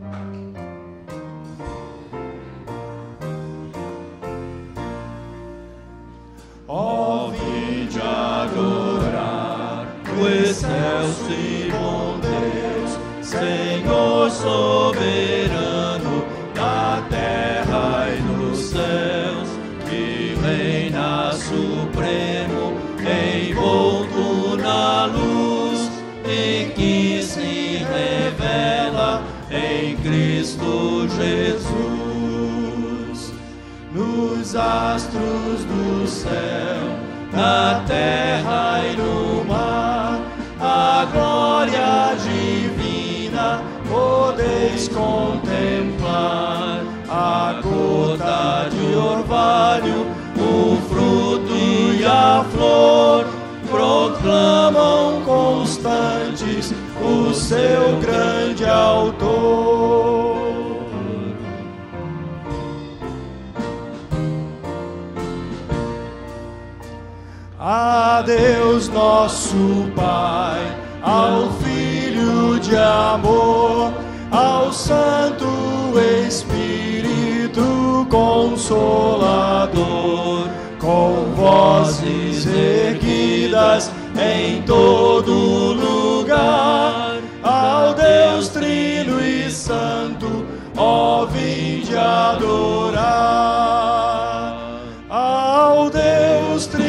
Ó, vinde adorar o excelso e bom Deus, Senhor soberano da terra e dos céus, que reina supremo, envolto na luz, e que se revela em Cristo Jesus. Nos astros do céu, na terra e no mar, a glória divina podeis contemplar. A gota de orvalho, o fruto e a flor proclamam constantes o seu grande autor. A Deus nosso Pai, ao Filho de amor, ao Santo Espírito Consolador, com vozes erguidas em todo lugar, ao Deus Trino e Santo, ó, vinde adorar. Ao Deus Trino